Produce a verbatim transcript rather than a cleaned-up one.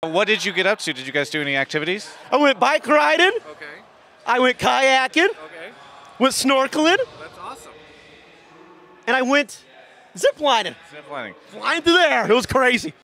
What did you get up to? Did you guys do any activities? I went bike riding. Okay. I went kayaking. Okay. Went snorkeling. That's awesome. And I went zip lining. Zip lining. Flying through the air. It was crazy.